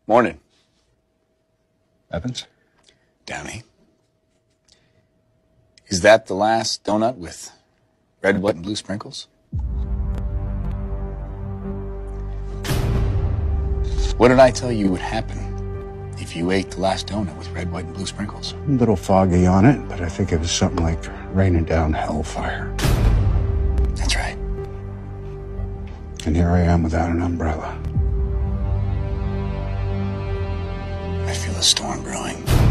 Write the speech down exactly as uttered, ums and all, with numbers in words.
Morning. Evans? Downey. Is that the last donut with red, white, and blue sprinkles? What did I tell you would happen if you ate the last donut with red, white, and blue sprinkles? A little foggy on it, but I think it was something like raining down hellfire. That's right. And here I am without an umbrella. I feel a storm brewing.